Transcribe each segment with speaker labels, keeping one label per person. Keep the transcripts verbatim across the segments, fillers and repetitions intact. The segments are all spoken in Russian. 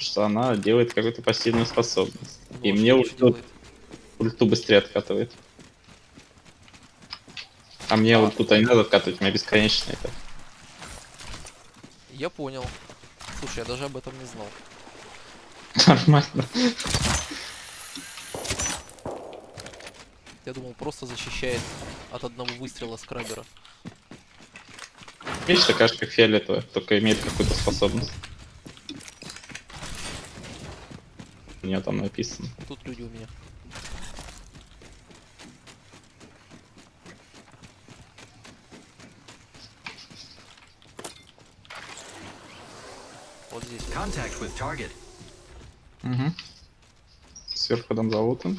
Speaker 1: что она делает какую-то пассивную способность.
Speaker 2: Ну,
Speaker 1: и
Speaker 2: а
Speaker 1: мне
Speaker 2: что
Speaker 1: ульту,
Speaker 2: делает?
Speaker 1: ульту быстрее откатывает. А мне
Speaker 2: А.
Speaker 1: ульту-то не надо откатывать, у меня бесконечно это.
Speaker 2: Я понял. Слушай, я даже об этом не знал.
Speaker 1: Нормально.
Speaker 2: Я думал, просто защищает от одного выстрела скрабера.
Speaker 1: Видишь, такая же, как фиолетовая, только имеет какую-то способность. У нее там написано.
Speaker 2: Тут люди у меня. Вот здесь.
Speaker 3: Contact with target.
Speaker 1: Угу. Сверху там залутан.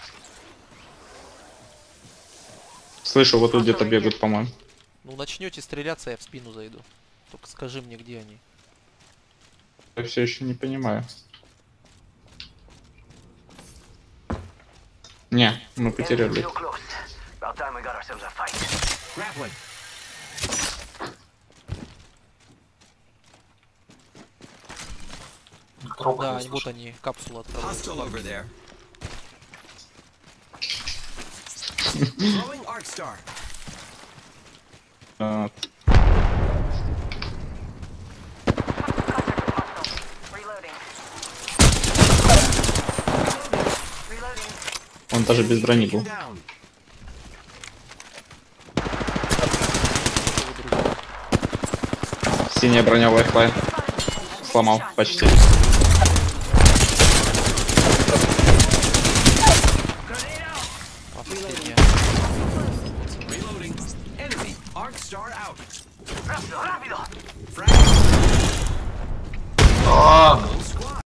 Speaker 1: Слышу, вот тут где-то бегают, по-моему.
Speaker 2: Ну, начнете стреляться, я в спину зайду. Только скажи мне, где они.
Speaker 1: Я все еще не понимаю. Не, мы потеряли.
Speaker 3: Grappling.
Speaker 2: Да, вот они, капсулу открывают.
Speaker 3: Hostile over there. Throwing Arc Star.
Speaker 1: А, он даже без брони был.
Speaker 3: Down.
Speaker 1: Синяя броня лайфлайн. Сломал почти.
Speaker 2: Последняя.
Speaker 3: Reloading. Enemy. Arc Star out.
Speaker 1: А,